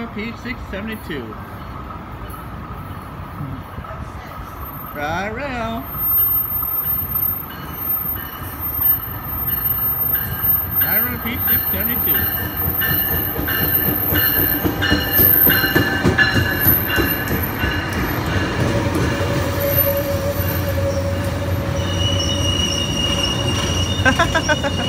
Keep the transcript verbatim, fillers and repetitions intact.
P six seventy-two. Right rail. Right rail P six seventy-two. Ha ha ha ha!